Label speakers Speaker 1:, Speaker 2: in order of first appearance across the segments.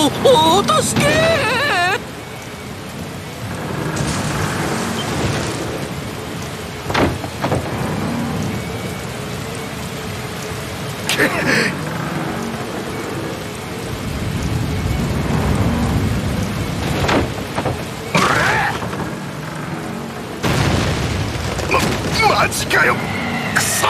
Speaker 1: お助け。
Speaker 2: マジかよ。くそ。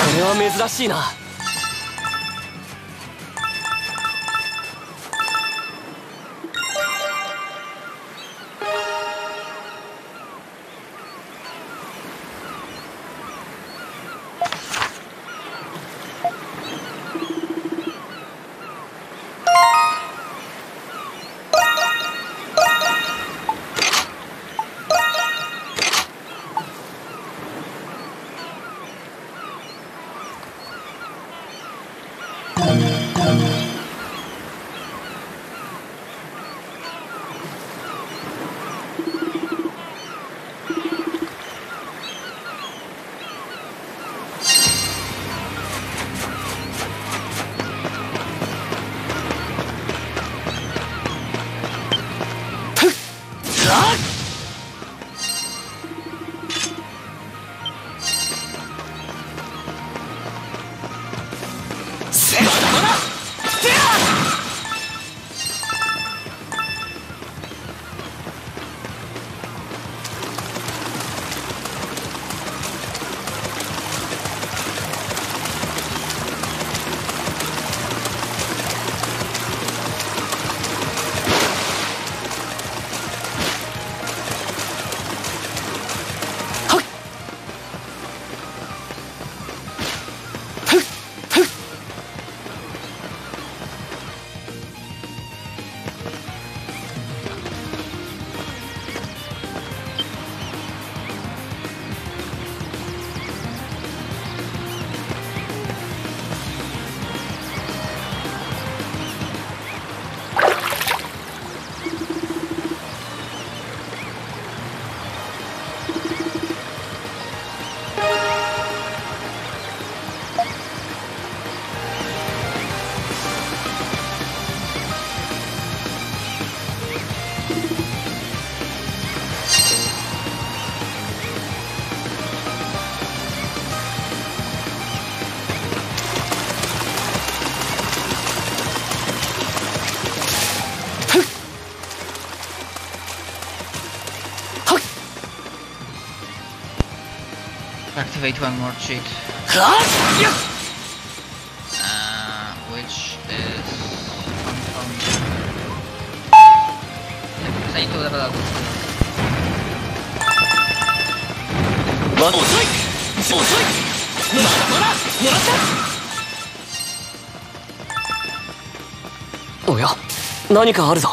Speaker 1: れは珍しいな。
Speaker 3: Activate one more cheat, which is I need to level up.
Speaker 1: おや、何かあるぞ。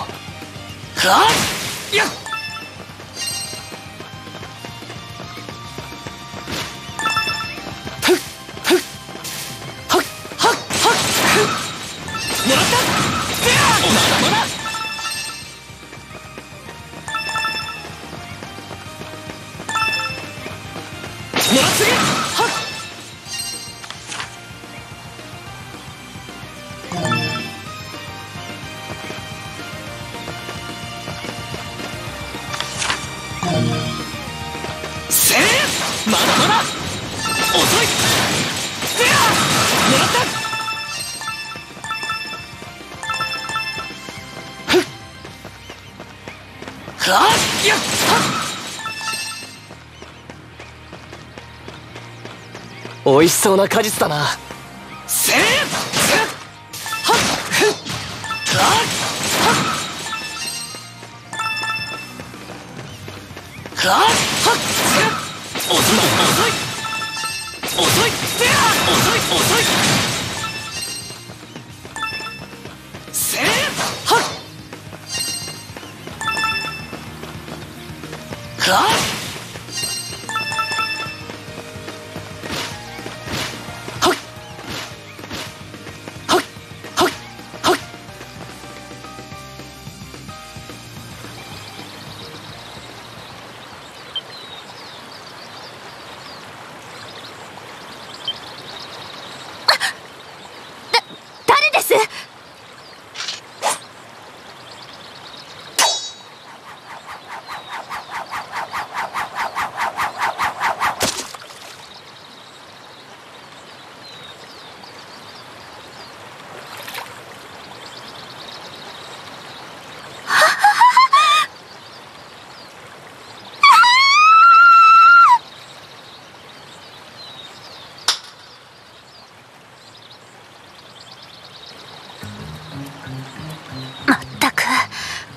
Speaker 1: 美味しそうな果実だな。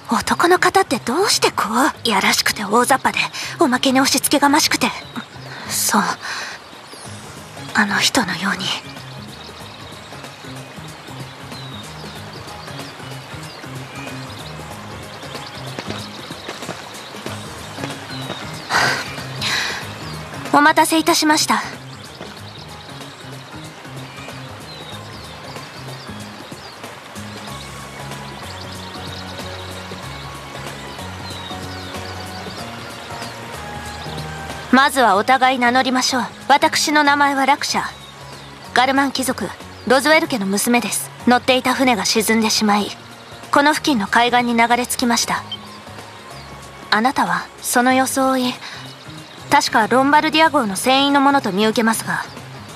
Speaker 4: 男の方ってどうしてこうやらしくて大雑把でおまけに押し付けがましくて、そう、あの人のように。お待たせいたしました。まずはお互い名乗りましょう。私の名前はラクシャ。ガルマン貴族ロズウェル家の娘です。乗っていた船が沈んでしまい、この付近の海岸に流れ着きました。あなたはその装い、確かロンバルディア号の船員のものと見受けますが。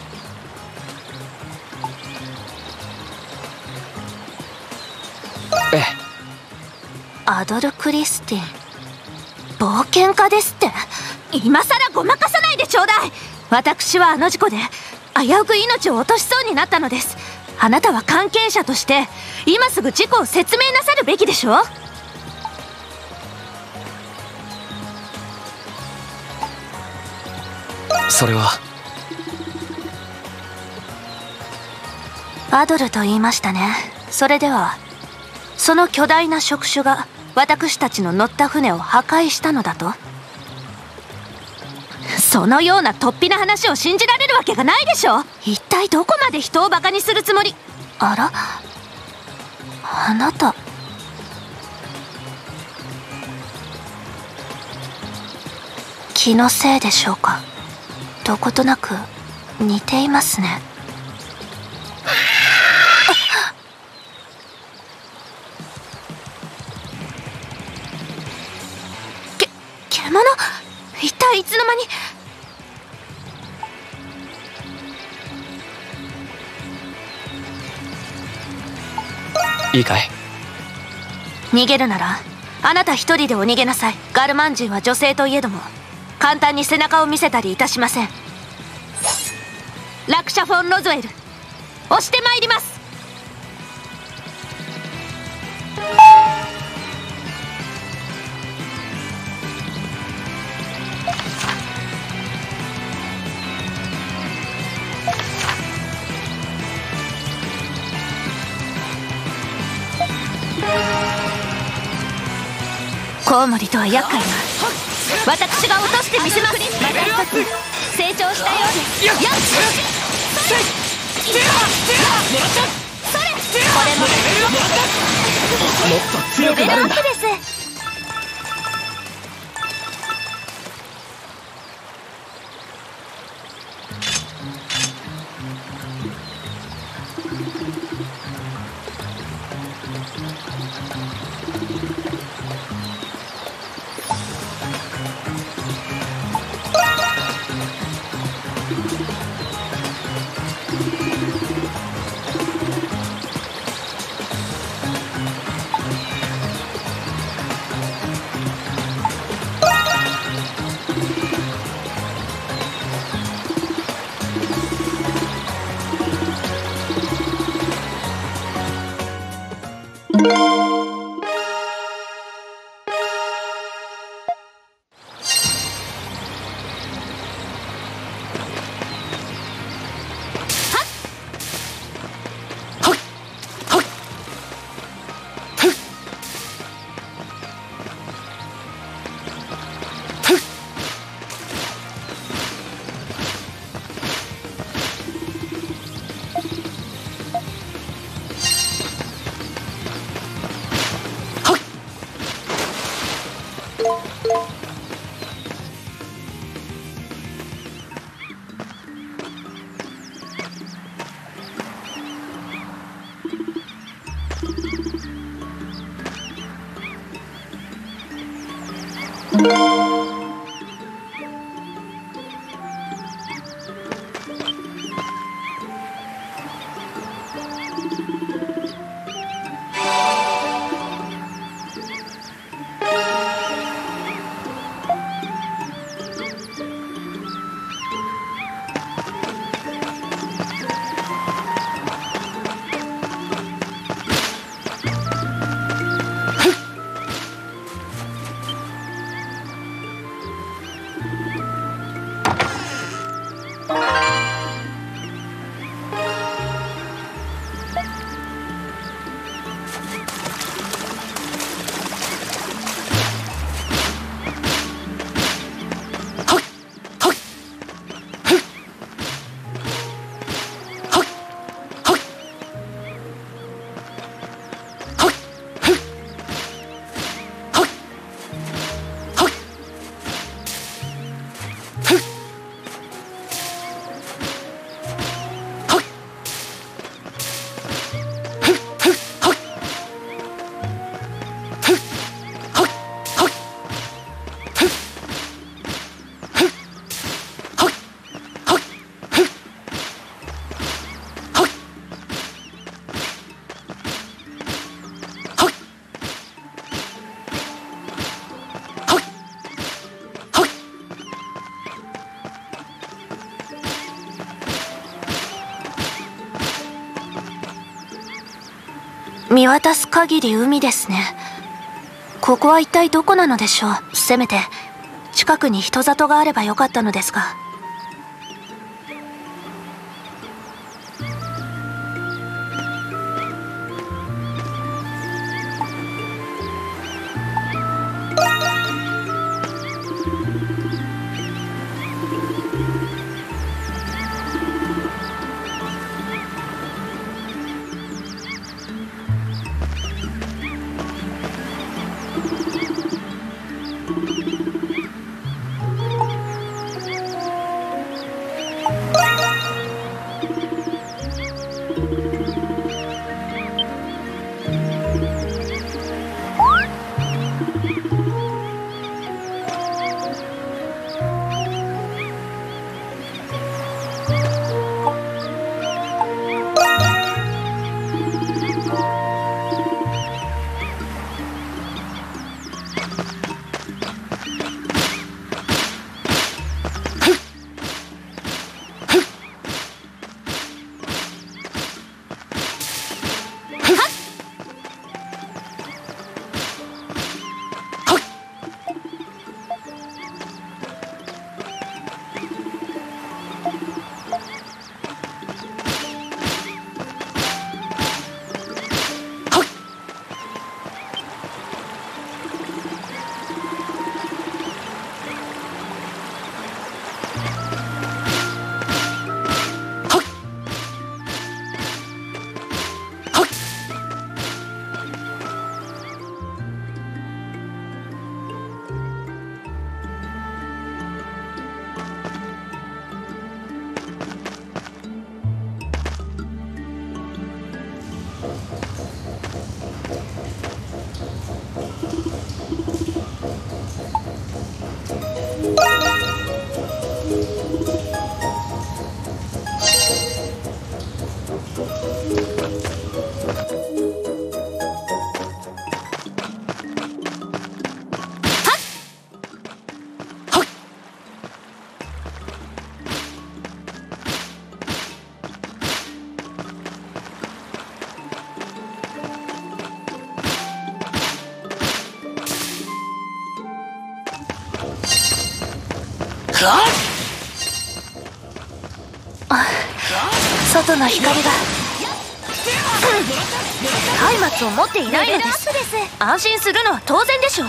Speaker 1: ええ。
Speaker 4: アドル・クリスティン、冒険家ですって。今さらごまかさないでちょうだい。私はあの事故で危うく命を落としそうになったのです。あなたは関係者として今すぐ事故を説明なさるべきでしょ。
Speaker 1: それは。
Speaker 4: アドルと言いましたね。それではその巨大な触手が私たちの乗った船を破壊したのだと。そのような突飛な話を信じられるわけがないでしょ。一体どこまで人をバカにするつもり。あら、あなた、気のせいでしょうか。どことなく似ていますね。獣、一体いつの間に。
Speaker 1: いいかい。
Speaker 4: 逃げるならあなた一人でお逃げなさい。ガルマン人は女性といえども簡単に背中を見せたりいたしません。ラクシャ・フォン・ロズウェル、押してまいります。コウモリとは厄介な。私が落としてみせます。また一つ成長したようです。よっ、それこれも
Speaker 1: もっと強くなるんだ。
Speaker 4: レベルアップです。 見渡す限り海ですね。ここは一体どこなのでしょう。せめて近くに人里があればよかったのですが。外の光が松明を持っていないのです。安心するのは当然でしょう。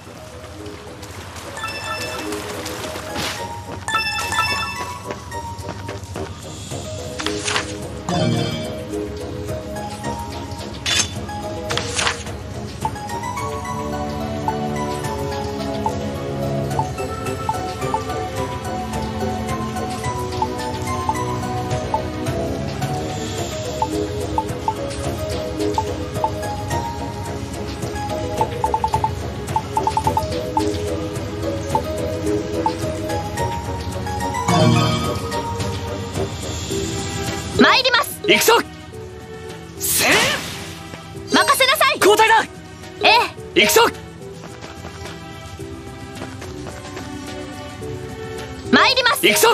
Speaker 4: 参ります。
Speaker 1: 行くぞ。
Speaker 4: せー任せなさい。
Speaker 1: 交代だ。
Speaker 4: ええ、
Speaker 1: 行くぞ。
Speaker 4: 参ります。
Speaker 1: 行くぞ。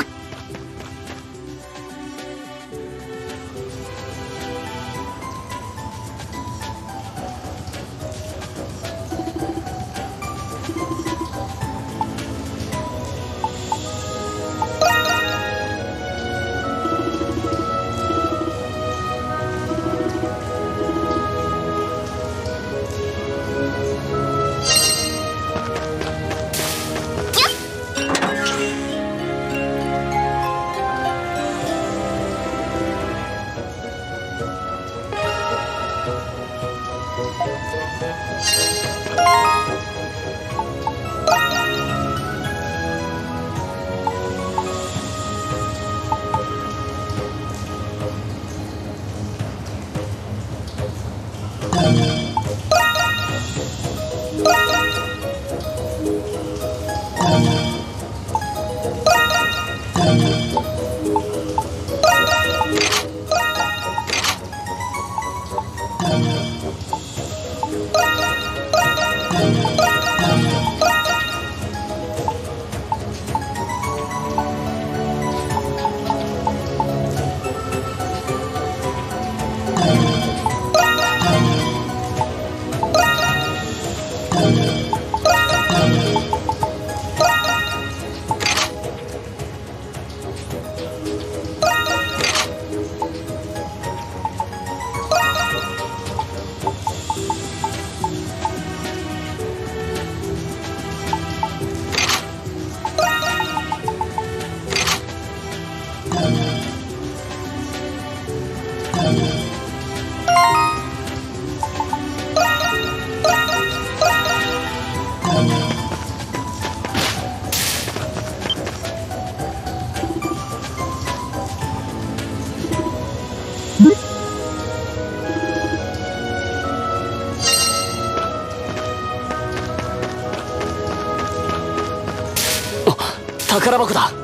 Speaker 1: 宝箱だ。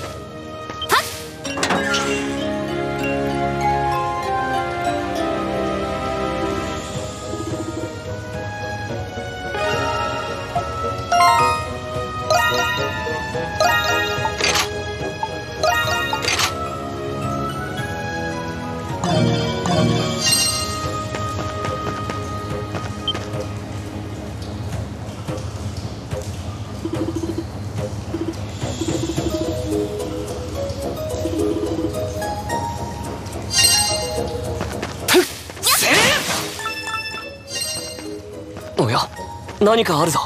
Speaker 1: おや、何かあるぞ。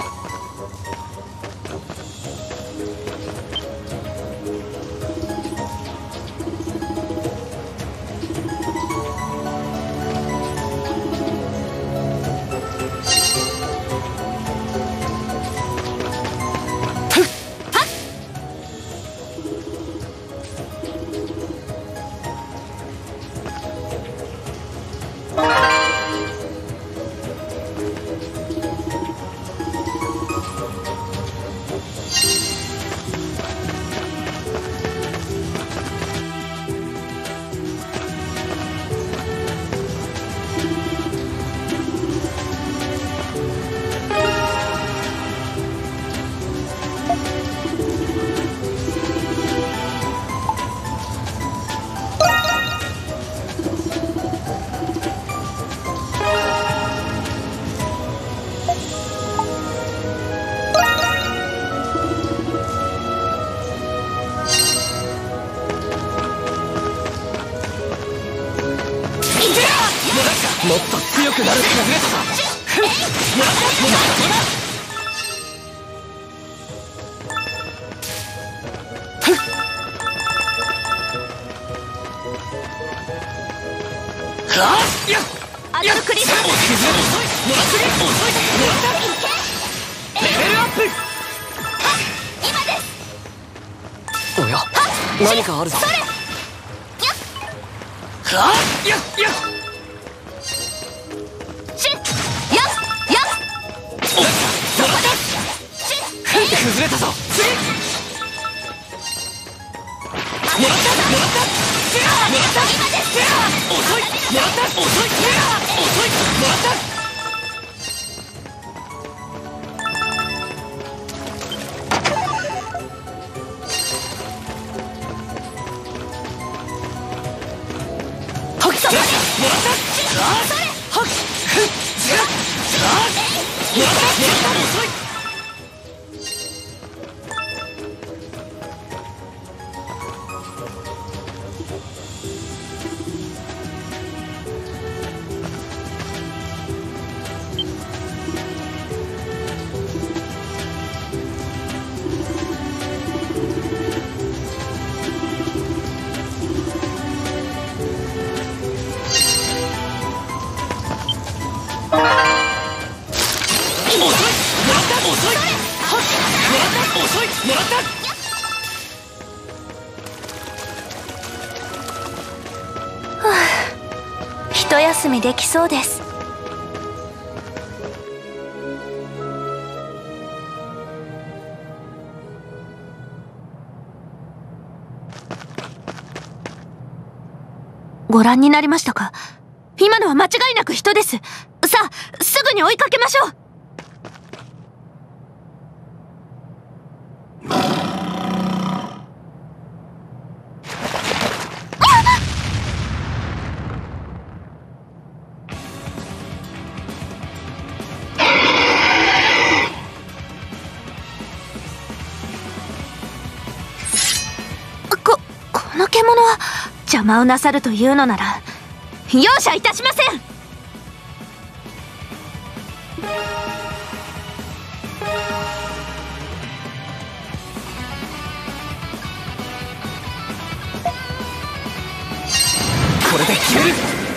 Speaker 1: もっと強くなる。
Speaker 4: アドルクリスマスレベルアップ。今です。
Speaker 1: おや、何かあるぞ。崩れたぞ。
Speaker 4: 一休みできそうです。ご覧になりましたか？今のは間違いなく人です。さあ、すぐに追いかけましょう。この獣は邪魔をなさるというのなら容赦いたしません。
Speaker 1: これで決める。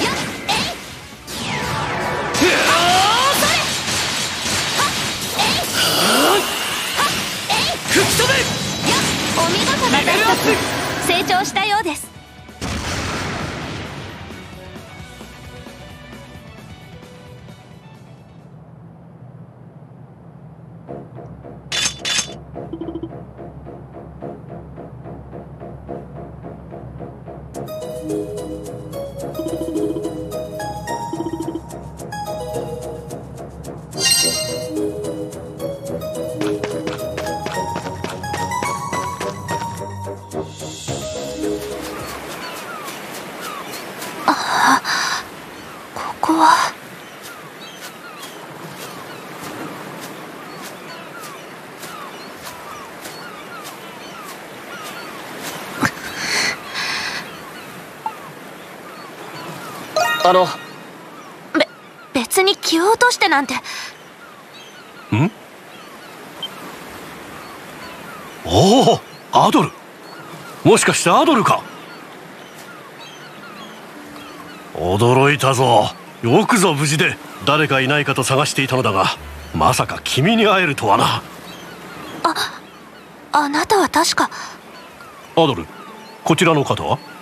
Speaker 4: ここは。別に気を落としてなんて。
Speaker 2: おお、アドル。もしかしてアドルか。驚いたぞ。よくぞ無事で。誰かいないかと探していたのだが、まさか君に会えるとはな。
Speaker 4: あなたは確か。
Speaker 2: アドル、こちらの方は？